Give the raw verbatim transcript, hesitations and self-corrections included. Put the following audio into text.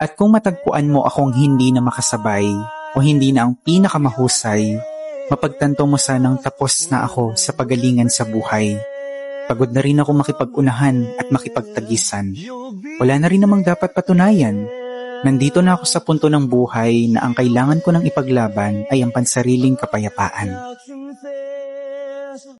At kung matagpuan mo akong hindi na makasabay o hindi na ang pinakamahusay, mapagtanto mo sanang tapos na ako sa pagalingan sa buhay. Pagod na rin ako makipag-unahan at makipagtagisan. Wala na rin namang dapat patunayan. Nandito na ako sa punto ng buhay na ang kailangan ko ng ipaglaban ay ang pansariling kapayapaan.